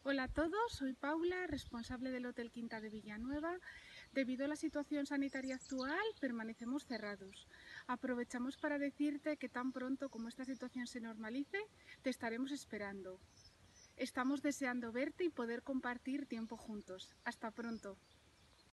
Hola a todos, soy Paula, responsable del Hotel Quinta de Villanueva. Debido a la situación sanitaria actual, permanecemos cerrados. Aprovechamos para decirte que tan pronto como esta situación se normalice, te estaremos esperando. Estamos deseando verte y poder compartir tiempo juntos. Hasta pronto.